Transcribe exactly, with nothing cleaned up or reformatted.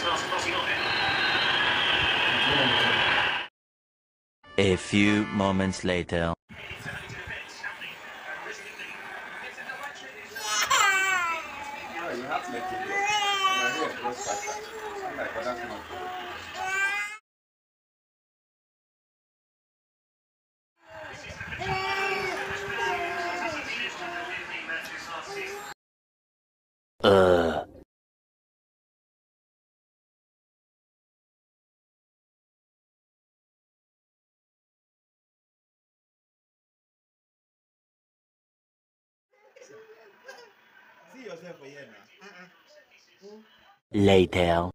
A few moments later. You have to make it. Here it goes faster. Like, but that's not. Uh. See yourself for here now. Later.